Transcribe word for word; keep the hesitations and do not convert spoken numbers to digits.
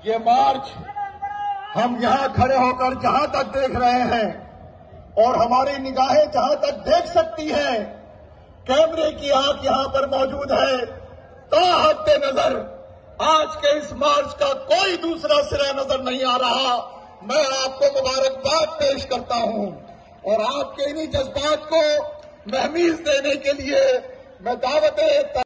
ये मार्च हम यहां खड़े होकर जहां तक देख रहे हैं और हमारी निगाहें जहां तक देख सकती हैं, कैमरे की आंख यहां पर मौजूद है। ताहते नजर आज के इस मार्च का कोई दूसरा सिरा नजर नहीं आ रहा। मैं आपको मुबारकबाद पेश करता हूं और आपके इन्हीं जज्बात को महमीज देने के लिए मैं दावत